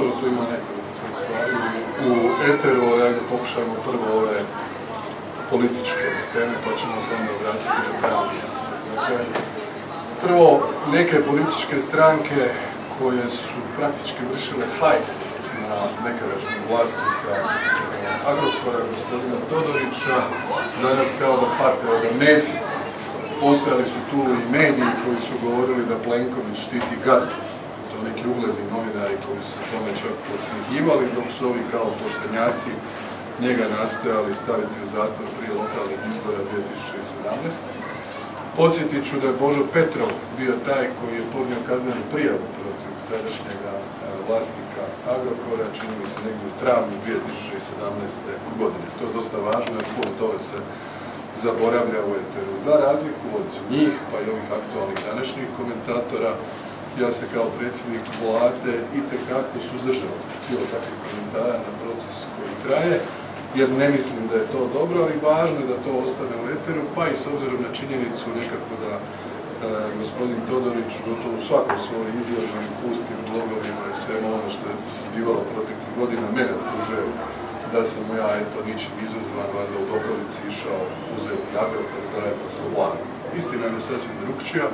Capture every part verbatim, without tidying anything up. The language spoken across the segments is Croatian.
prostoru, tu ima nekoliko stvari. U eteru, ajde pokušajmo prvo ove političke teme, pa ćemo se onda vratiti na pravni aspekt. Dakle, prvo, neke političke stranke koje su praktički vršile hajk na nekadašnjeg vlasnika Agrokora, gospodina Todorića, danas kao da pate od amnezije. Postojali su tu i mediji koji su govorili da Plenković štiti Gazdu. To neki ugledni novinari koji su tome čak podsmjehivali, dok su ovi kao poštenjaci njega nastojali staviti u zatvor prije lokalnih izbora dvije tisuće sedamnaeste. Podsjetit ću da je Božo Petrov bio taj koji je podnio kaznenu prijavu protiv tadašnjega vlasnika Agrokora, čini mi se negdje u travnju dvije tisuće sedamnaeste. godine. To je dosta važno jer puno toga se zaboravlja u eteru. Za razliku od njih, pa i ovih aktualnih današnjih komentatora, ja se kao predsjednik vlade itekako suzdržavam bilo takvih komentara na proces koji traje, jer ne mislim da je to dobro, ali važno je da to ostane u eteru, pa i s obzirom na činjenicu nekako da e, gospodin Todorić gotovo u svakoj svojoj izjavi i pustim blogovima i svema ono što je se zbivalo proteklih godina mene optužuje da sam ja, eto, ničim izazvan, valjda u dokolici išao uzeti Agrokor zajedno sa vladom. Istina je sasvim drukčija.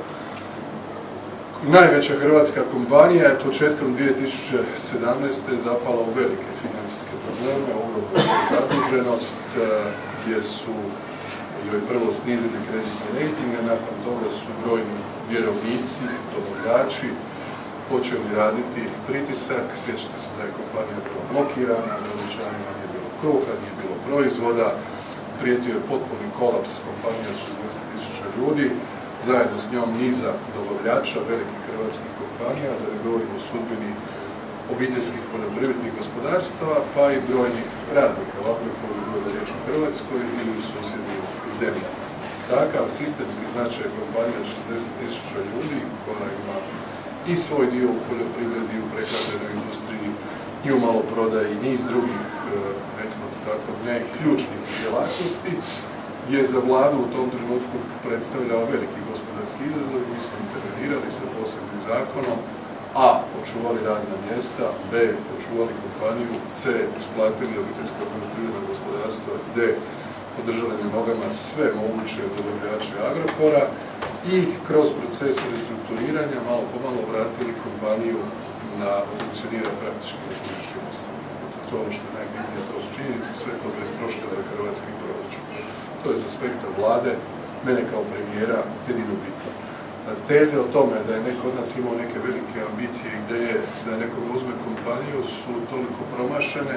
Najveća hrvatska kompanija je početkom dvije tisuće sedamnaeste. zapala u velike financijske probleme, ogromnu zaduženost, gdje su joj prvo snizili kreditne rejtinge, nakon toga su brojni vjerovnici, dobavljači, počeli raditi pritisak. Sjećate se da je kompanija bila blokirana, na obećanjima nije bilo kruha, nije bilo proizvoda, prijetio je potpuni kolaps kompanije od šezdeset tisuća ljudi, zajedno s njom niza dobavljača, velikih hrvatskih kompanija, da ne govorimo o sudbini obiteljskih poljoprivrednih gospodarstava, pa i brojnih radnika, ovako je bilo da riječ u Hrvatskoj ili u susjednim zemljama. Takav sistemski značaj kompanija od šezdeset tisuća ljudi, koja ima i svoj dio u poljoprivredi, u prehrambenoj industriji, i u maloprodaji, i niz drugih, recimo to tako, ne ključnih djelatnosti, je za vladu u tom trenutku predstavljao veliki gospodarski izazov. Mi smo intervenirali sa posebnim zakonom, a. očuvali radna mjesta, b. očuvali kompaniju, c. isplatili obiteljska poljoprivredna gospodarstva, d. podržali na nogama sve moguće dobavljače Agrokora i kroz proces restrukturiranja malo pomalo vratili kompaniju na funkcionira praktički na tržišnim osnovama. To je ono što je najbitnije, to su činjenice, sve to bez troška za hrvatski proračun. To je s aspekta vlade, mene kao premijera jedino bitno. Teze o tome da je neko od nas imao neke velike ambicije i ideje da je neko uzme kompaniju su toliko promašene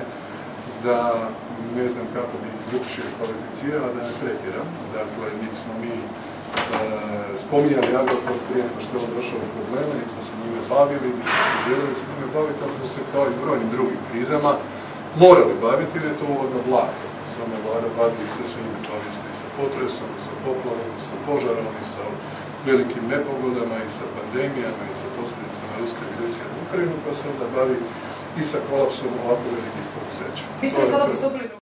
da ne znam kako bi drugčije kvalificirala, da ne pretjeram. Dakle, niti smo mi e, spominjali Agrokor prije nego što je on došao u probleme, niti smo se njime bavili, niti smo se željeli se njime baviti, ali smo se kao i s brojnim drugim krizama morali baviti jer je to uloga vlade. Sama vlada bavi se svime, bavi se i sa potresom, i sa poplavom, i sa požarom, i sa velikim nepogodama, i sa pandemijama, i sa posljedicama ruske agresije na Ukrajinu, pa se onda bavi i sa kolapsom ovako velikih poduzeća.